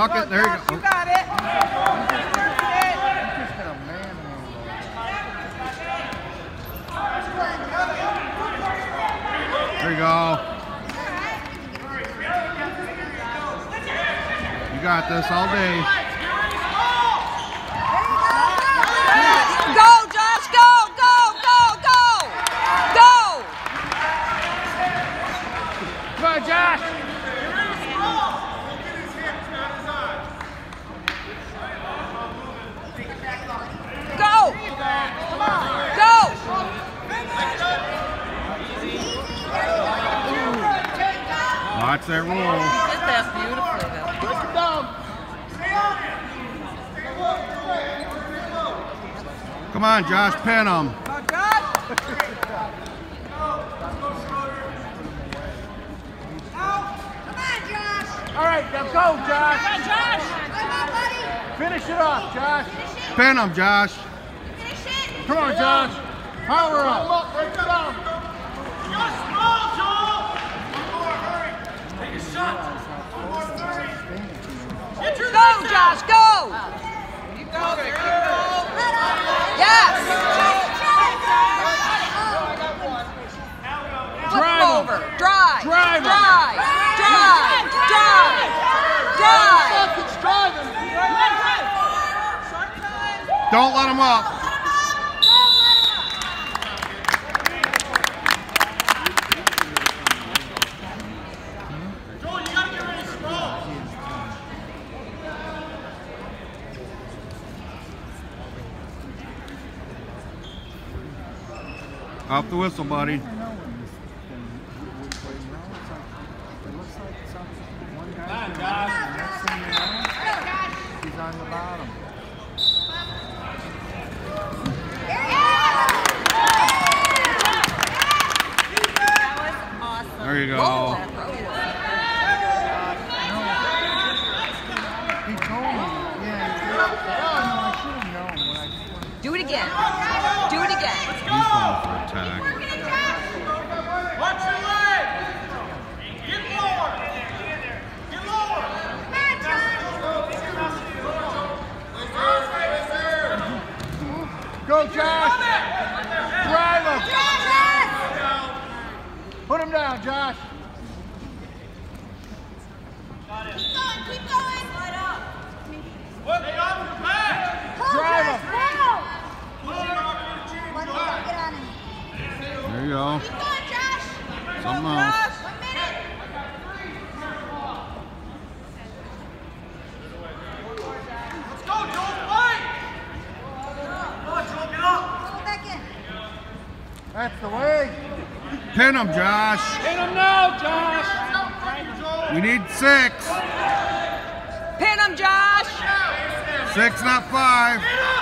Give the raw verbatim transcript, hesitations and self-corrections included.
Tuck it. There you go. You got it. There you go. You got this all day. Go, Josh, go, go, go, go! Go! Come on, Josh! Go! Go! Watch that roll. Did that beautifully, though. Push it down. Come on, Josh, pin him. Oh, Josh. All right, now go, Josh. Come on, Josh! Finish it off, Josh. Pin him, Josh. Come on, Josh. Power up. Break it down. Go, Josh, go! Keep going. Keep going. Yes! Flip Drive him him. over. Drive. Drive him. Drive. Drive. Drive. Drive. It's driving. Don't let him up. Joel, you got to get ready to scroll. Off the whistle, buddy. Come on, Josh. He's on the bottom. There you go. He told me. Yeah. Oh, no, I should have known. When I just wanted Do it again. Do it again. He's going for attack. Watch your leg. Get lower. Get lower. Go, Josh. Drive him. Put him down, Josh. Drive him. There you go. Something else. Let's go, Joel. Fight. Come on, Joel, get up. That's the way. Pin him, Josh. Hit him now, Josh. We need six. Pin him, Josh! Six, not five.